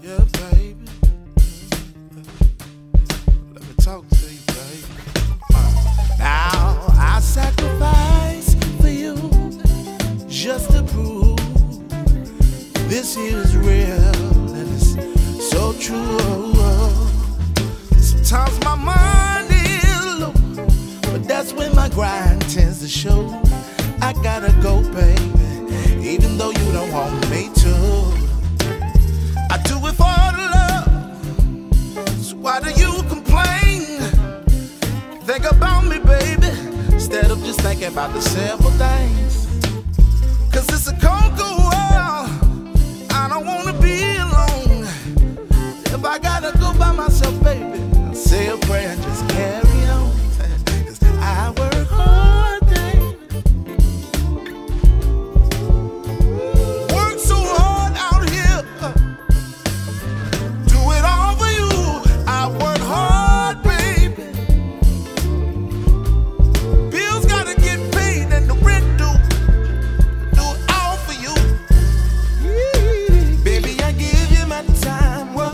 Yeah, baby. Let me talk to you, baby. Now I sacrifice for you just to prove this here is real and it's so true. Sometimes my mind is low, but that's when my grind tends to show. I gotta go, baby, even though you don't want me